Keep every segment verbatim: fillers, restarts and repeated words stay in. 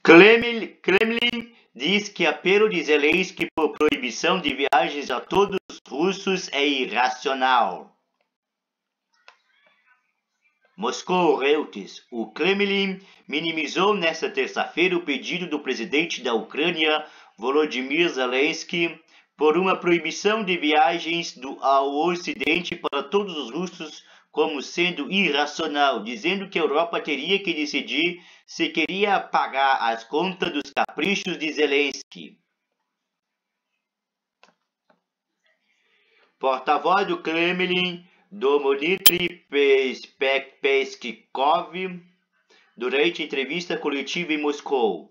Kremlin, Kremlin diz que apelo de Zelensky por proibição de viagens a todos os russos é irracional. Moscou Reuters. O Kremlin minimizou nesta terça-feira o pedido do presidente da Ucrânia, Volodymyr Zelensky, por uma proibição de viagens do, ao Ocidente para todos os russos como sendo irracional, dizendo que a Europa teria que decidir se queria pagar as contas dos caprichos de Zelensky. Porta-voz do Kremlin, Dmitry Peskov, durante entrevista coletiva em Moscou.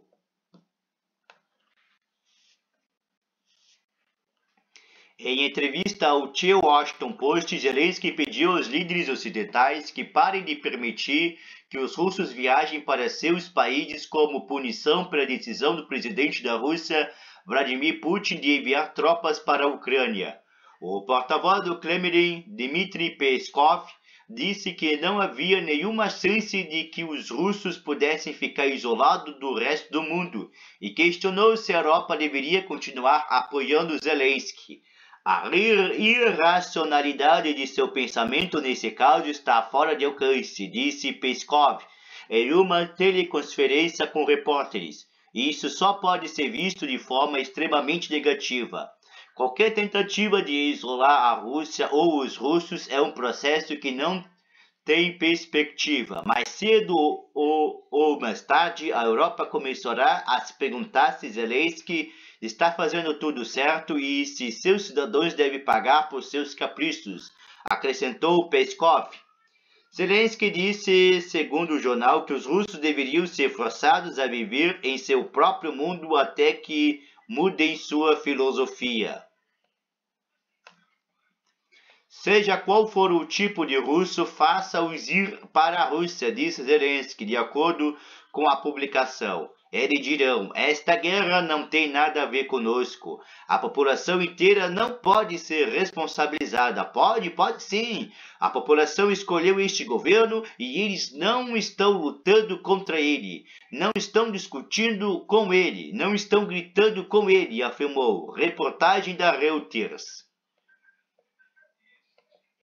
Em entrevista ao The Washington Post, Zelensky pediu aos líderes ocidentais que parem de permitir que os russos viajem para seus países como punição pela decisão do presidente da Rússia, Vladimir Putin, de enviar tropas para a Ucrânia. O porta-voz do Kremlin, Dmitry Peskov, disse que não havia nenhuma chance de que os russos pudessem ficar isolados do resto do mundo e questionou se a Europa deveria continuar apoiando Zelensky. A irracionalidade de seu pensamento nesse caso está fora de alcance, disse Peskov em uma teleconferência com repórteres. Isso só pode ser visto de forma extremamente negativa. Qualquer tentativa de isolar a Rússia ou os russos é um processo que não tem perspectiva. Mais cedo ou, ou mais tarde, a Europa começará a se perguntar se Zelensky está fazendo tudo certo e se seus cidadãos devem pagar por seus caprichos, acrescentou Peskov. Zelensky disse, segundo o jornal, que os russos deveriam ser forçados a viver em seu próprio mundo até que mudem sua filosofia. Seja qual for o tipo de russo, faça-os ir para a Rússia, disse Zelensky, de acordo com a publicação. Eles dirão, esta guerra não tem nada a ver conosco. A população inteira não pode ser responsabilizada. Pode, pode sim. A população escolheu este governo e eles não estão lutando contra ele. Não estão discutindo com ele. Não estão gritando com ele, afirmou. Reportagem da Reuters.